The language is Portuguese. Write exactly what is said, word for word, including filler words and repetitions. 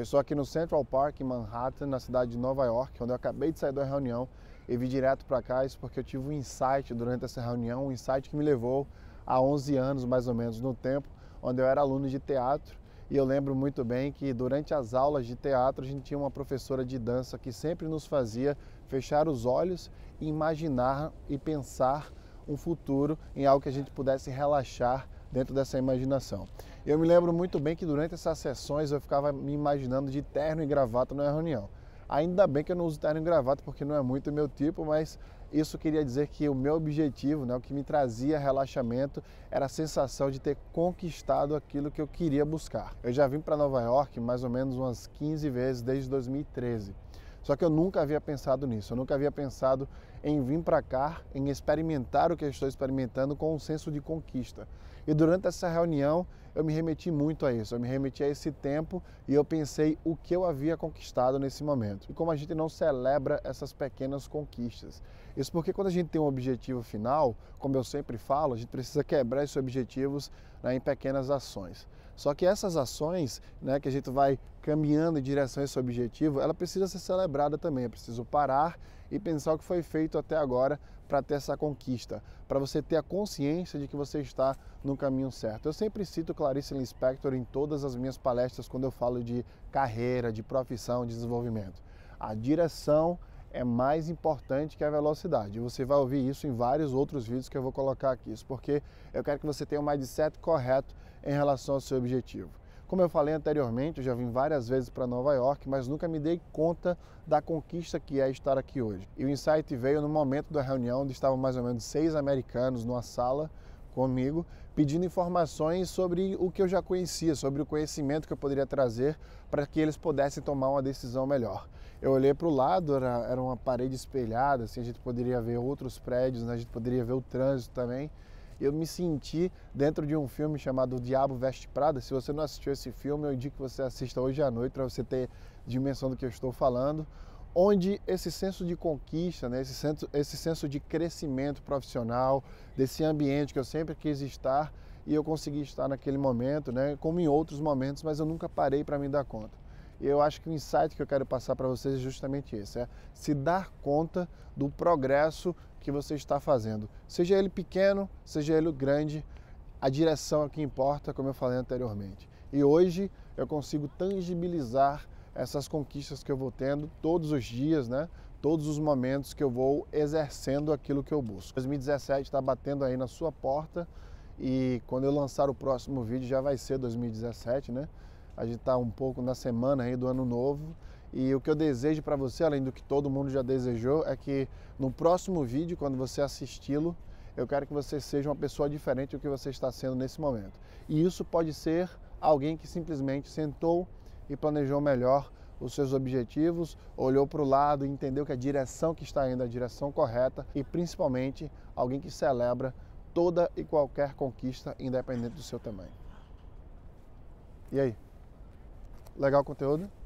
Eu estou aqui no Central Park, em Manhattan, na cidade de Nova York, onde eu acabei de sair da reunião e vim direto para cá, isso porque eu tive um insight durante essa reunião, um insight que me levou a onze anos, mais ou menos, no tempo, onde eu era aluno de teatro. E eu lembro muito bem que durante as aulas de teatro a gente tinha uma professora de dança que sempre nos fazia fechar os olhos e imaginar e pensar um futuro em algo que a gente pudesse relaxar dentro dessa imaginação. Eu me lembro muito bem que durante essas sessões eu ficava me imaginando de terno e gravata na reunião. Ainda bem que eu não uso terno e gravata porque não é muito o meu tipo, mas isso queria dizer que o meu objetivo, né, o que me trazia relaxamento, era a sensação de ter conquistado aquilo que eu queria buscar. Eu já vim para Nova York mais ou menos umas quinze vezes desde dois mil e treze. Só que eu nunca havia pensado nisso, eu nunca havia pensado em vir para cá, em experimentar o que eu estou experimentando com um senso de conquista. E durante essa reunião eu me remeti muito a isso, eu me remeti a esse tempo e eu pensei o que eu havia conquistado nesse momento. E como a gente não celebra essas pequenas conquistas. Isso porque quando a gente tem um objetivo final, como eu sempre falo, a gente precisa quebrar esses objetivos, né, em pequenas ações. Só que essas ações, né, que a gente vai caminhando em direção a esse objetivo, ela precisa ser celebrada também. É preciso parar e pensar o que foi feito até agora para ter essa conquista, para você ter a consciência de que você está no caminho certo. Eu sempre cito Clarice Lispector em todas as minhas palestras quando eu falo de carreira, de profissão, de desenvolvimento. A direção é mais importante que a velocidade. Você vai ouvir isso em vários outros vídeos que eu vou colocar aqui. Isso porque eu quero que você tenha um mindset correto em relação ao seu objetivo. Como eu falei anteriormente, eu já vim várias vezes para Nova York, mas nunca me dei conta da conquista que é estar aqui hoje. E o insight veio no momento da reunião, onde estavam mais ou menos seis americanos numa sala comigo, pedindo informações sobre o que eu já conhecia, sobre o conhecimento que eu poderia trazer para que eles pudessem tomar uma decisão melhor. Eu olhei para o lado, era, era uma parede espelhada, assim, a gente poderia ver outros prédios, né? A gente poderia ver o trânsito também. Eu me senti dentro de um filme chamado O Diabo Veste Prada. Se você não assistiu esse filme, eu indico que você assista hoje à noite para você ter dimensão do que eu estou falando, onde esse senso de conquista, né, esse, senso, esse senso de crescimento profissional, desse ambiente que eu sempre quis estar e eu consegui estar naquele momento, né, como em outros momentos, mas eu nunca parei para me dar conta. E eu acho que o insight que eu quero passar para vocês é justamente esse, é se dar conta do progresso que você está fazendo. Seja ele pequeno, seja ele grande, a direção é que importa, como eu falei anteriormente. E hoje eu consigo tangibilizar essas conquistas que eu vou tendo todos os dias, né? Todos os momentos que eu vou exercendo aquilo que eu busco. dois mil e dezessete está batendo aí na sua porta e quando eu lançar o próximo vídeo já vai ser dois mil e dezessete, né? A gente está um pouco na semana aí do ano novo e o que eu desejo para você, além do que todo mundo já desejou, é que no próximo vídeo, quando você assisti-lo, eu quero que você seja uma pessoa diferente do que você está sendo nesse momento. E isso pode ser alguém que simplesmente sentou e planejou melhor os seus objetivos, olhou para o lado e entendeu que a direção que está indo é a direção correta e principalmente alguém que celebra toda e qualquer conquista independente do seu tamanho. E aí? Legal o conteúdo?